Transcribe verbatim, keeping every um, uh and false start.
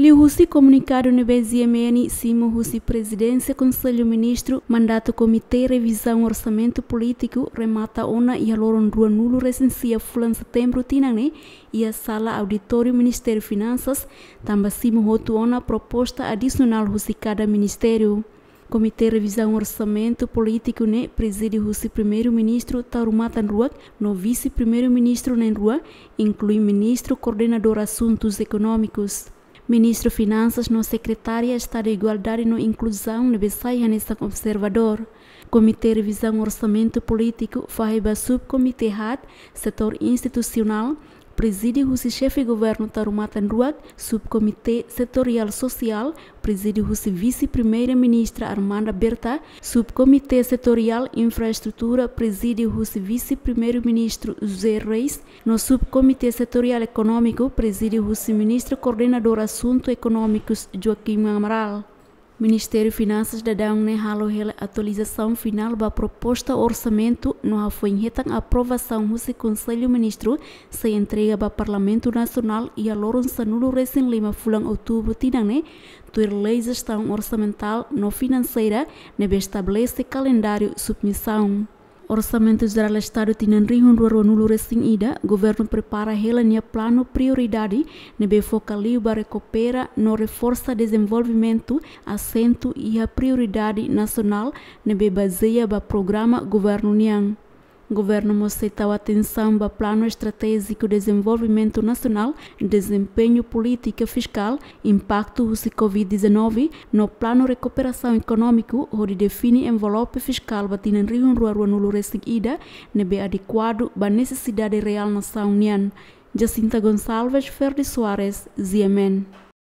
Liu Husi comunicado no B Z M N, Simo Husi Presidência, Conselho Ministro, mandato Comitê Revisão Orçamento Político, remata ona e aloron rua nulo recensia fulan setembro tinane e a sala auditório Ministério Finanças, tamba Simo hotu ona proposta adicional Husi cada Ministério. Comitê Revisão Orçamento Político ne preside Husi Primeiro-Ministro Tarumatan Ruak, no Vice-Primeiro-Ministro nem Rua, inclui Ministro Coordenador Assuntos Econômicos. Ministro Finanças no Secretária Estado de Igualdade no Inclusão no Besai nessa observador. Comitê Revisão Orçamento Político Fahiba Subcomitê H A D, Setor Institucional, preside o chefe governo Tarumatan Ruak, Subcomitê Setorial Social, preside o vice-primeira-ministra Armanda Berta, Subcomitê Setorial Infraestrutura, preside o vice-primeiro-ministro José Reis, no Subcomitê Setorial Econômico, preside o ministro coordenador Assuntos Econômicos Joaquim Amaral. Ministério Finanças da Dão ne halo hela atualização final da proposta orçamento no foi retan aprovação do Conselho Ministro se entrega para Parlamento Nacional e a loron sanulo recém lima fulang outubro tinane tuir lei gestão orçamental no financeira nebe estabelece calendário submissão. Orçamento Geral do Estado tinan rihun rua nulo recém ida, governo prepara hela nia plano prioridade nebe focaliu para recupera no reforça desenvolvimento acento e a prioridade nacional nebe baseia ba programa governo niang. Governo mostra atenção para plano estratégico de desenvolvimento nacional, desempenho política fiscal, impacto do covid dezenove no plano recuperação econômico, onde define envelope fiscal batinan riun rua rua nulo recém-ida, nebe adequado para necessidade real nação união. Jacinta Gonçalves, Ferdi Soares, Z M N.